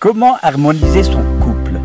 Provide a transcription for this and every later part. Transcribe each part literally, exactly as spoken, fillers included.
Comment harmoniser son couple?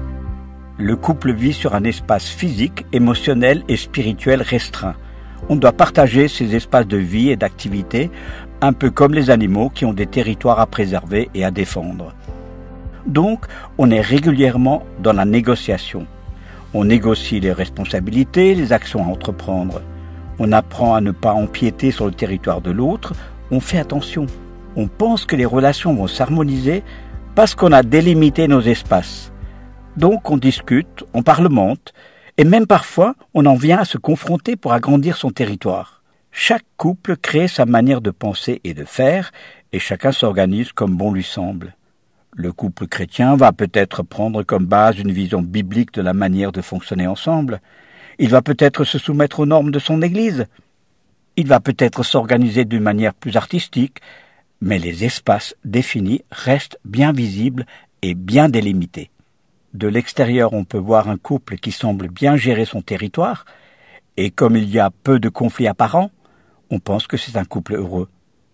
Le couple vit sur un espace physique, émotionnel et spirituel restreint. On doit partager ces espaces de vie et d'activité, un peu comme les animaux qui ont des territoires à préserver et à défendre. Donc, on est régulièrement dans la négociation. On négocie les responsabilités, les actions à entreprendre. On apprend à ne pas empiéter sur le territoire de l'autre. On fait attention. On pense que les relations vont s'harmoniser parce qu'on a délimité nos espaces. Donc on discute, on parlemente, et même parfois on en vient à se confronter pour agrandir son territoire. Chaque couple crée sa manière de penser et de faire, et chacun s'organise comme bon lui semble. Le couple chrétien va peut-être prendre comme base une vision biblique de la manière de fonctionner ensemble. Il va peut-être se soumettre aux normes de son Église. Il va peut-être s'organiser d'une manière plus artistique, mais les espaces définis restent bien visibles et bien délimités. De l'extérieur, on peut voir un couple qui semble bien gérer son territoire, et comme il y a peu de conflits apparents, on pense que c'est un couple heureux.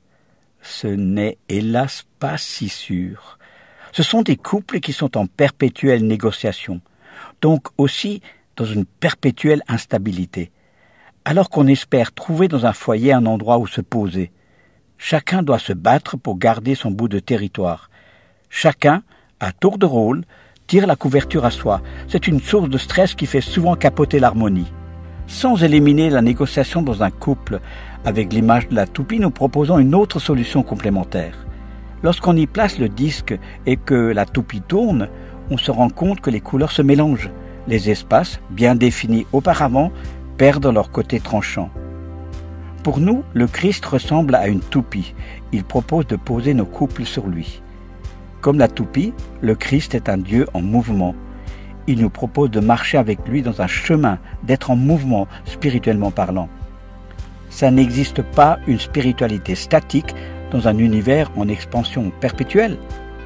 Ce n'est hélas pas si sûr. Ce sont des couples qui sont en perpétuelle négociation, donc aussi dans une perpétuelle instabilité, alors qu'on espère trouver dans un foyer un endroit où se poser. Chacun doit se battre pour garder son bout de territoire. Chacun, à tour de rôle, tire la couverture à soi. C'est une source de stress qui fait souvent capoter l'harmonie. Sans éliminer la négociation dans un couple, avec l'image de la toupie, nous proposons une autre solution complémentaire. Lorsqu'on y place le disque et que la toupie tourne, on se rend compte que les couleurs se mélangent. Les espaces, bien définis auparavant, perdent leur côté tranchant. Pour nous, le Christ ressemble à une toupie. Il propose de poser nos couples sur lui. Comme la toupie, le Christ est un Dieu en mouvement. Il nous propose de marcher avec lui dans un chemin, d'être en mouvement, spirituellement parlant. Ça n'existe pas une spiritualité statique dans un univers en expansion perpétuelle.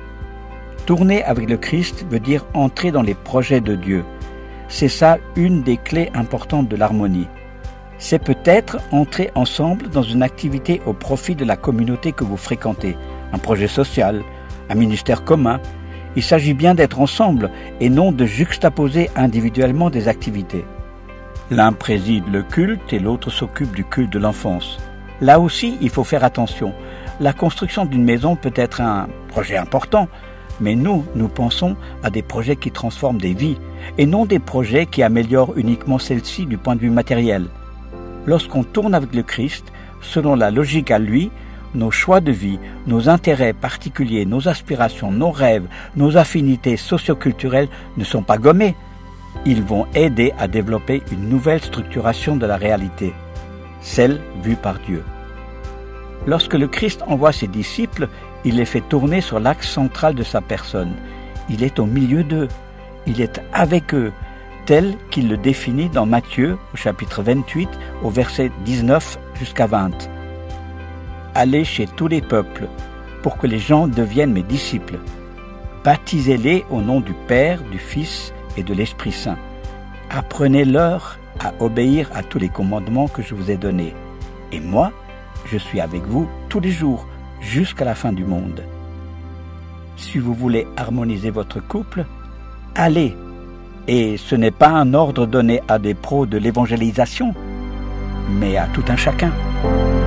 Tourner avec le Christ veut dire entrer dans les projets de Dieu. C'est ça une des clés importantes de l'harmonie. C'est peut-être entrer ensemble dans une activité au profit de la communauté que vous fréquentez, un projet social, un ministère commun. Il s'agit bien d'être ensemble et non de juxtaposer individuellement des activités. L'un préside le culte et l'autre s'occupe du culte de l'enfance. Là aussi, il faut faire attention. La construction d'une maison peut être un projet important, mais nous, nous pensons à des projets qui transforment des vies et non des projets qui améliorent uniquement celles-ci du point de vue matériel. Lorsqu'on tourne avec le Christ, selon la logique à lui, nos choix de vie, nos intérêts particuliers, nos aspirations, nos rêves, nos affinités socioculturelles ne sont pas gommés. Ils vont aider à développer une nouvelle structuration de la réalité, celle vue par Dieu. Lorsque le Christ envoie ses disciples, il les fait tourner sur l'axe central de sa personne. Il est au milieu d'eux. Il est avec eux, tel qu'il le définit dans Matthieu, au chapitre vingt-huit, au verset dix-neuf jusqu'à vingt. Allez chez tous les peuples, pour que les gens deviennent mes disciples. Baptisez-les au nom du Père, du Fils et de l'Esprit Saint. Apprenez-leur à obéir à tous les commandements que je vous ai donnés. Et moi, je suis avec vous tous les jours, jusqu'à la fin du monde. Si vous voulez harmoniser votre couple, allez. Et ce n'est pas un ordre donné à des pros de l'évangélisation, mais à tout un chacun.